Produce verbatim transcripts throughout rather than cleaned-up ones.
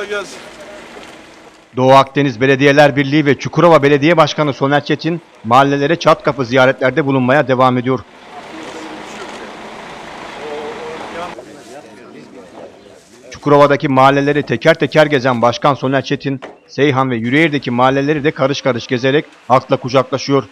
Kolay gelsin. Doğu Akdeniz Belediyeler Birliği ve Çukurova Belediye Başkanı Soner Çetin, mahallelere çat kapı ziyaretlerde bulunmaya devam ediyor. Çukurova'daki mahalleleri teker teker gezen Başkan Soner Çetin, Seyhan ve Yüreğir'deki mahalleleri de karış karış gezerek halkla kucaklaşıyor.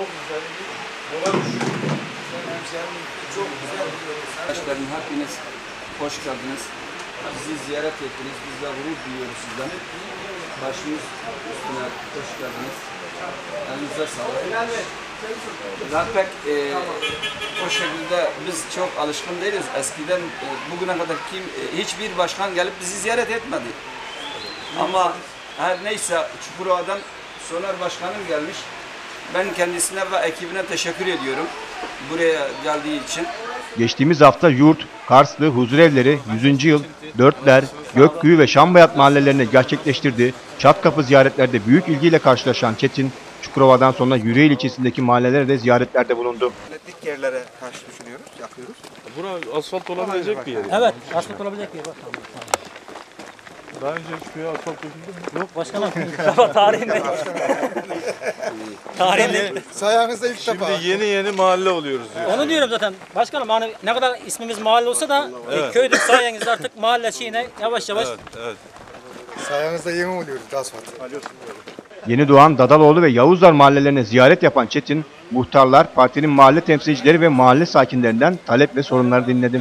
Arkadaşlarım hepiniz hoş geldiniz. Bizi ziyaret ettiniz. Biz de gurur duyuyoruz sizden. Başımız üstüne hoş geldiniz. Elinize sağlık. Ben pek e, o şekilde biz çok alışkın değiliz. Eskiden e, bugüne kadar kim e, hiçbir başkan gelip bizi ziyaret etmedi. Ama her neyse Çukurova'dan Soner Başkanım gelmiş. Ben kendisine ve ekibine teşekkür ediyorum buraya geldiği için. Geçtiğimiz hafta Yurt, Karslı, Huzurevleri, yüzüncü yıl, Dörtler, Gökkuyu ve Şambayat mahallelerine gerçekleştirdiği çat kapı ziyaretlerde büyük ilgiyle karşılaşan Çetin, Çukurova'dan sonra Yüreğir ilçesindeki mahallelere de ziyaretlerde bulundu. Dik yerlere karşı düşünüyoruz, yapıyoruz. Bura asfalt olabilecek bir yer. Evet, asfalt olabilecek bir yer. Bak, tamam, tamam. Daha önce hiç köye asfalt döküldü mü? Yok başkanım, ama tarihinde. tarihinde. Sayenizde ilk Şimdi defa. yeni yeni mahalle oluyoruz diyor. Onu diyorum zaten. Başkanım hani ne kadar ismimiz mahalle olsa da Evet. e, köydür sayenizde artık mahalle şeyine yavaş yavaş. Evet, evet. Sayenizde yeni oluyoruz asfalt. Yeni doğan Dadaloğlu ve Yavuzlar mahallelerine ziyaret yapan Çetin, muhtarlar, partinin mahalle temsilcileri ve mahalle sakinlerinden talep ve sorunları dinledi.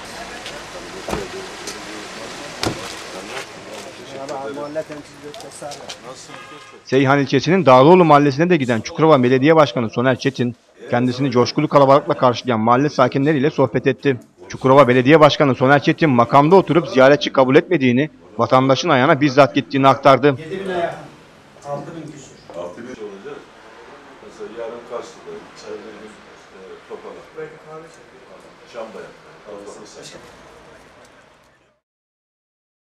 Seyhan ilçesinin Dağlıoğlu mahallesine de giden Çukurova Belediye Başkanı Soner Çetin, kendisini coşkulu kalabalıkla karşılayan mahalle sakinleriyle sohbet etti. Çukurova Belediye Başkanı Soner Çetin makamda oturup ziyaretçi kabul etmediğini, vatandaşın ayağına bizzat gittiğini aktardı. altı bin olacak. Mesela yarın Kars'ta, Çaylı'nın e, Topal'a, Şambay'a, Avrupa